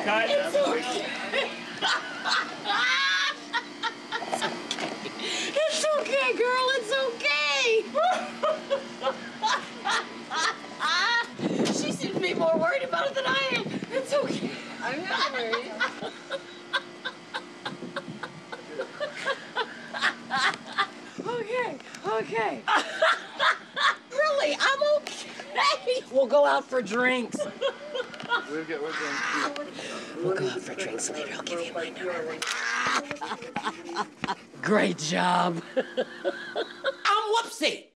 cut. It's okay. It's okay, girl. It's okay. She seems to be more worried about it than I am. It's okay. I'm not worried. Okay. Really, I'm okay. We'll go out for drinks. We're going We'll go out for drinks later. I'll give you my number. Great job. I'm Whoopsie.